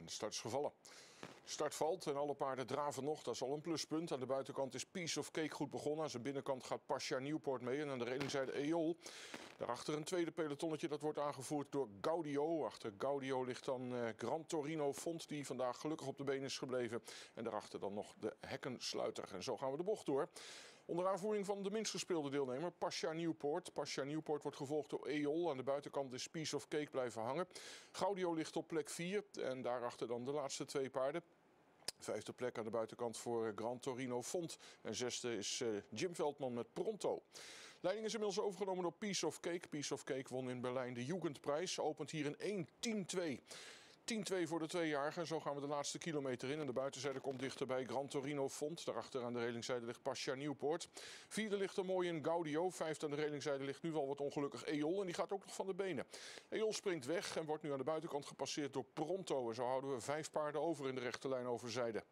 de start is gevallen. De start valt en alle paarden draven nog. Dat is al een pluspunt. Aan de buitenkant is Piece of Cake goed begonnen. Aan zijn binnenkant gaat Pascha Newport mee. En aan de relingzijde Eol. Daarachter een tweede pelotonnetje. Dat wordt aangevoerd door Gaudio. Achter Gaudio ligt dan Gran Torino Font, die vandaag gelukkig op de been is gebleven. En daarachter dan nog de hekkensluiter. En zo gaan we de bocht door. Onder aanvoering van de minst gespeelde deelnemer, Pascha Newport. Pascha Newport wordt gevolgd door Eol. Aan de buitenkant is Piece of Cake blijven hangen. Gaudio ligt op plek 4. En daarachter dan de laatste twee paarden. Vijfde plek aan de buitenkant voor Gran Torino Font. En zesde is Jim Veldman met Pronto. Leiding is inmiddels overgenomen door Piece of Cake. Piece of Cake won in Berlijn de Jugendprijs. Opent hier een 1-10-2. 10-2 voor de tweejarigen. Zo gaan we de laatste kilometer in. En de buitenzijde komt dichterbij Gran Torino Font. Daarachter aan de relingzijde ligt Pascha Newport. Vierde ligt er mooi in Gaudio. Vijfde aan de relingzijde ligt nu wel wat ongelukkig Eol. En die gaat ook nog van de benen. Eol springt weg en wordt nu aan de buitenkant gepasseerd door Pronto. En zo houden we 5 paarden over in de rechte lijn overzijde.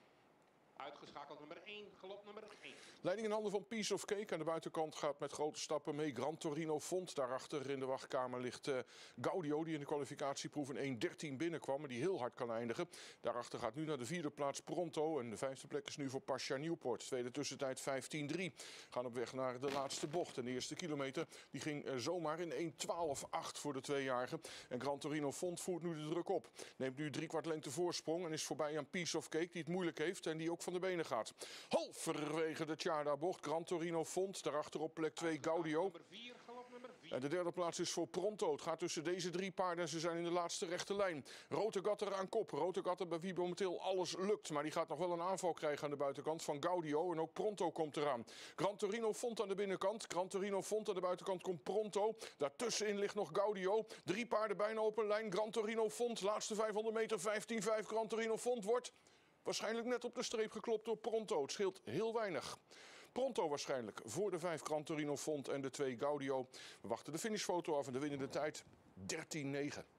Uitgeschakeld nummer 1, galop nummer 1. Leiding in handen van Piece of Cake. Aan de buitenkant gaat met grote stappen mee Gran Torino Font. Daarachter in de wachtkamer ligt Gaudio, die in de kwalificatieproef in 1:13 binnenkwam. En die heel hard kan eindigen. Daarachter gaat nu naar de vierde plaats Pronto. En de vijfde plek is nu voor Pascha Newport. Tweede tussentijd 15:3. Gaan op weg naar de laatste bocht. En de eerste kilometer die ging zomaar in 1:12:8 voor de tweejarigen. En Gran Torino Font voert nu de druk op. Neemt nu 3/4 lengte voorsprong. En is voorbij aan Piece of Cake, die het moeilijk heeft. En die ook van de benen gaat. Halverwege de Tjarda-bocht. Gran Torino Font. Daarachter op plek 2 Gaudio. Nummer 4, galop nummer 4. En de derde plaats is voor Pronto. Het gaat tussen deze 3 paarden en ze zijn in de laatste rechte lijn. Rotegatter aan kop. Rotegatter bij wie momenteel alles lukt. Maar die gaat nog wel een aanval krijgen aan de buitenkant van Gaudio. En ook Pronto komt eraan. Gran Torino Font aan de binnenkant. Gran Torino Font aan de buitenkant komt Pronto. Daartussenin ligt nog Gaudio. 3 paarden bijna op een lijn. Gran Torino Font. Laatste 500 meter. 15:5. Gran Torino Font wordt waarschijnlijk net op de streep geklopt door Pronto. Het scheelt heel weinig. Pronto waarschijnlijk voor de 5 Gran Torino Font en de 2 Gaudio. We wachten de finishfoto af en de winnende tijd 13:9.